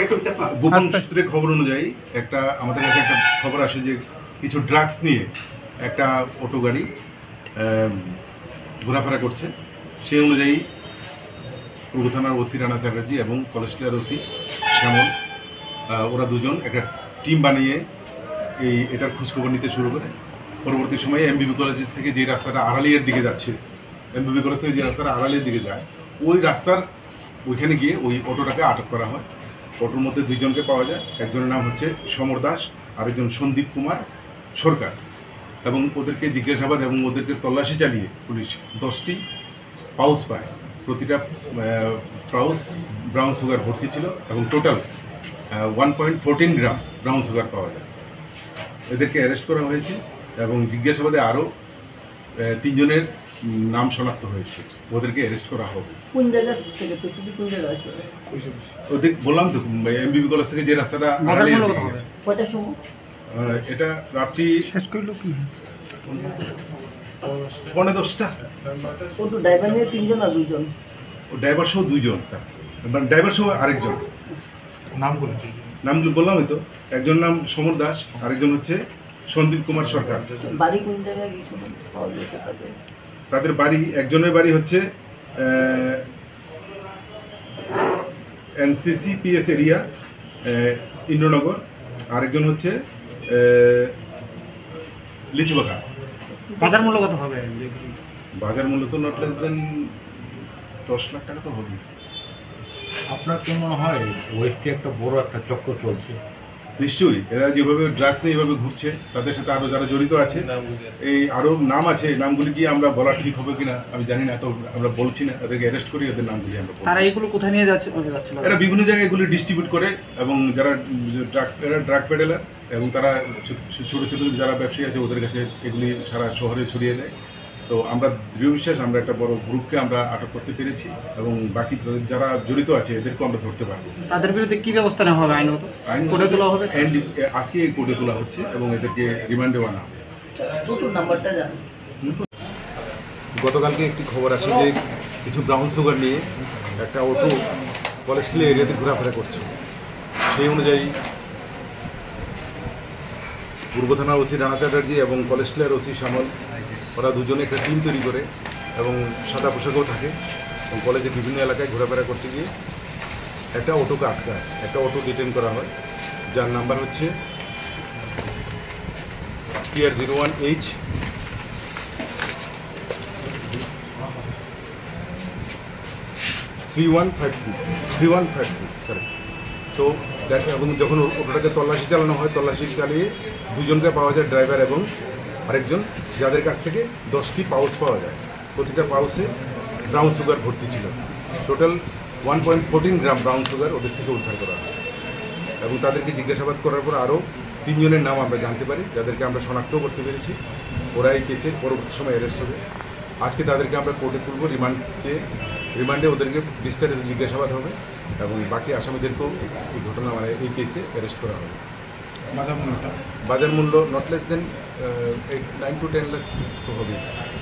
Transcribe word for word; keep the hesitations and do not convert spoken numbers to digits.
গোপন সূত্রে খবর অনুযায়ী একটা আমাদের কাছে একটা খবর আসে যে কিছু ড্রাগস নিয়ে একটা অটো গাড়ি ঘোরাফেরা করছে। সেই অনুযায়ী পূর্ব থানার ওসি রানা চ্যাটার্জি এবং কলেজটিয়ার ওসি শ্যামল ওরা দুজন একটা টিম বানিয়ে এই এটার খোঁজখবর নিতে শুরু করে। পরবর্তী সময়ে এমবিবি কলেজের থেকে যে রাস্তাটা আড়ালিয়ার দিকে যাচ্ছে, এমবিবি কলেজ থেকে যে রাস্তাটা আড়ালিয়ার দিকে যায়, ওই রাস্তার ওইখানে গিয়ে ওই অটোটাকে আটক করা হয়। অটোর মধ্যে দুইজনকে পাওয়া যায়। একজনের নাম হচ্ছে সমর দাস, আরেকজন সন্দীপ কুমার সরকার। এবং ওদেরকে জিজ্ঞাসাবাদ এবং ওদেরকে তল্লাশি চালিয়ে পুলিশ দশটি পাউচ পায়। প্রতিটা পাউচ ব্রাউন সুগার ভর্তি ছিল এবং total one point fourteen gram brown sugar পাওয়া যায়। এদেরকে অ্যারেস্ট করা হয়েছে এবং জিজ্ঞাসাবাদে আরও তিনজনের নাম শনাক্ত হয়েছে। ওদেরকে অ্যারেস্ট করা হবে। কোন জায়গা থেকে কোন জায়গা আছে ওদের বললাম তো, এমবিবি কলেজ থেকে যে রাস্তাটা কয়টার সময়? এটা রাত্রি শেষ করলো কি পৌনে দশটা। ওটা ড্রাইভার নিয়ে তিনজন আর দুজন, ও ড্রাইভার সহ দুইজন, মানে ড্রাইভার সহ আরেকজন। নামগুলো নামগুলো বললামই তো, একজন নাম সমর দাস, আরেকজন হচ্ছে সন্দীপ কুমার সরকার। বাড়ি কোন জায়গায় পাওয়া গেছে তাদের? তাদের বাড়ি, একজনের বাড়ি হচ্ছে এনসিসি পিএস এরিয়া ইন্দ্রনগর, আরেকজন হচ্ছে লিচুবাখা। বাজার মূল্য কত হবে? বাজার মূল্য তো নট লেস দেন দশ লাখ টাকা তো হবে। আপনার কি মনে হয় ওয়েস্টে একটা বড় একটা চক্র চলছে? নিশ্চয়ই, এরা যেভাবে ড্রাগস নিয়ে এইভাবে ঘুরছে, তাদের সাথে আরও যারা জড়িত আছে, এই আরও নাম আছে, নামগুলি কি আমরা বলা ঠিক হবে কিনা আমি জানি না, তো আমরা বলছি না। তাদেরকে অ্যারেস্ট করি, ওদের নামগুলি আমরা। তারা এগুলো কোথায় নিয়ে যাচ্ছে? এরা বিভিন্ন জায়গায় এগুলি ডিস্ট্রিবিউট করে, এবং যারা ড্রাগ এরা ড্রাগ পেডেলার এবং তারা ছোটো ছোটো যারা ব্যবসায়ী আছে ওদের কাছে এগুলি সারা শহরে ছড়িয়ে দেয়। তো আমরা দৃঢ় বিশ্বাস আমরা একটা বড় গ্রুপকে আমরা আটক করতে পেরেছি, এবং বাকি যারা জড়িত আছে এদেরকেও আমরা ধরতে পারবো। তাদের বিরুদ্ধে কি ব্যবস্থা নেওয়া হবে? আইনত আইন কোর্টে তোলা হবে। আজকে এই কোর্টে তোলা হচ্ছে এবং এদেরকে রিমান্ডে আনা হবে। নাম্বারটা জানেন? গতকালকে একটি খবর আসে যে কিছু ব্রাউন সুগার নিয়ে একটা অটো কলেজটিয়া এরিয়াতে ঘোরাফেরা করছে। সেই অনুযায়ী পূর্ব থানার ওসি রানা চ্যাটার্জি এবং কলেজটিয়ার ওসি শ্যামল ওরা দুজনে একটা টিম তৈরি করে এবং সাদা পোশাকেও থাকে এবং কলেজের বিভিন্ন এলাকায় ঘোরাফেরা করতে গিয়ে একটা অটোকে আটকায়, একটা অটো ডিটেন করা হয়, যার নাম্বার হচ্ছে TR zero one H three one five three three one five three correct. তো এবং যখন অটোটাকে তল্লাশি চালানো হয়, তল্লাশি চালিয়ে দুজনকে পাওয়া যায়, ড্রাইভার এবং আরেকজন, যাদের কাছ থেকে দশটি পাউচ পাওয়া যায়। প্রতিটা পাউচে ব্রাউন সুগার ভর্তি ছিল। Total one point fourteen gram brown sugar ওদের থেকে উদ্ধার করা হয় এবং তাদেরকে জিজ্ঞাসাবাদ করার পর আরও তিনজনের নাম আমরা জানতে পারি, যাদেরকে আমরা শনাক্তও করতে পেরেছি। ওরা এই কেসে পরবর্তী সময় অ্যারেস্ট হবে। আজকে তাদেরকে আমরা কোর্টে তুলব, রিমান্ড চেয়ে রিমান্ডে ওদেরকে বিস্তারিত জিজ্ঞাসাবাদ হবে এবং বাকি আসামিদেরকেও এই ঘটনা মানে এই কেসে অ্যারেস্ট করা হবে। বাজার মূল্যটা বাজার মূল্য not less than eight nine to ten lakh তো হবে।